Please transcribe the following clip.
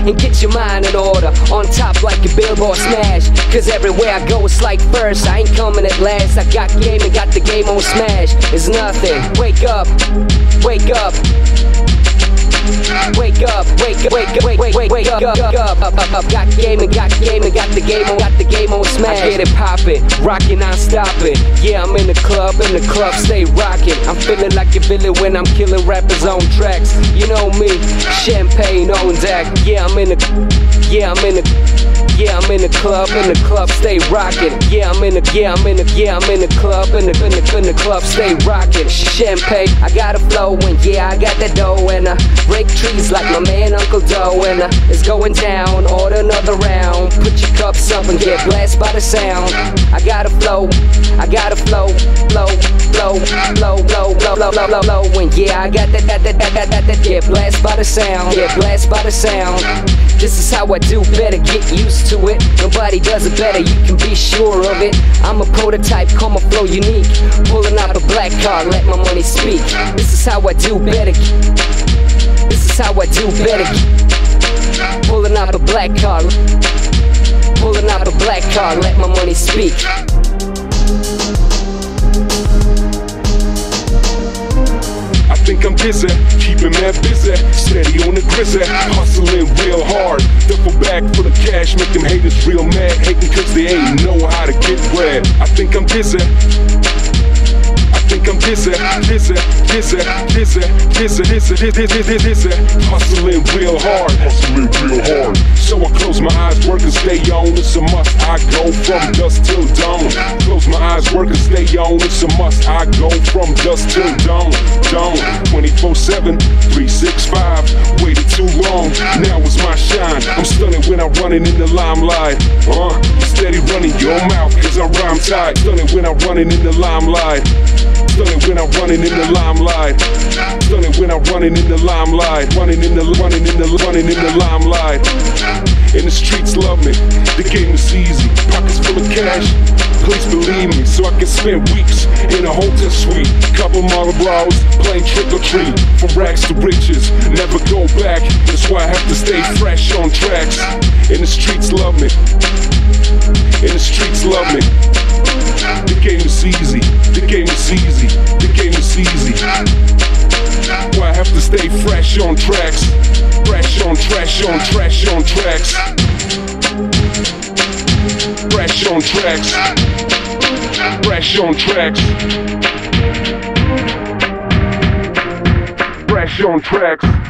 and get your mind in order. On top like a Billboard smash, cause everywhere I go it's like first. I ain't coming at last. I got game and got the game on smash. It's nothing. Wake up, wake up. Wake up, wake up, wake up. Got game and got the game on smash. I get it poppin', rockin', non stoppin'. Yeah, I'm in the club stay rockin'. I'm feeling like a villain when I'm killing rappers on tracks. You know me, champagne on deck. Yeah, I'm in the club, stay rockin'. Yeah, I'm in the club, stay rockin'. Champagne, I got a flow and yeah, I got that dough and break trees like my man Uncle Doe and it's going down. Order another round. Put your cups up and get blasted by the sound. I got a flow, flow, and yeah, I got that. Get blasted by the sound. Get blasted by the sound. This is how I do better, get used to it. Nobody does it better, you can be sure of it. I'm a prototype, call my flow unique. Pulling out a black card, let my money speak. This is how I do better. This is how I do better. Pulling out a black card. Pulling out a black card, let my money speak. I think I'm dizzy, keeping mad busy, steady on the grizzly, hustling real hard. Duffel bag full of cash, make them haters real mad, hating cause they ain't know how to get bread. I think I'm dizzy. Hustling real hard. So I close my eyes, work and stay on. It's a must. I go from dusk till dawn. Close my eyes, work and stay on. It's a must. I go from dusk till dawn. 24/7, 365. Waited too long. Now it's my shine. I'm stunning when I'm running in the limelight. Steady running your mouth, cause I rhyme tight. Stunning when I'm running in the limelight. Stunning when I'm running in the limelight. Stunning when I'm running in the limelight. Running in the limelight. And the streets love me. The game is easy. Pockets full of cash. Please believe me, so I can spend weeks in a hotel suite. Couple Marlboros, playing trick or treat. From rags to riches, never go back. That's why I have to stay fresh on tracks. And the streets love me. And the streets love me. The game is easy. The game is easy. The game is easy. Why I have to stay fresh on tracks. Fresh on tracks. Fresh on tracks. Fresh on tracks. Fresh on tracks. Fresh on tracks.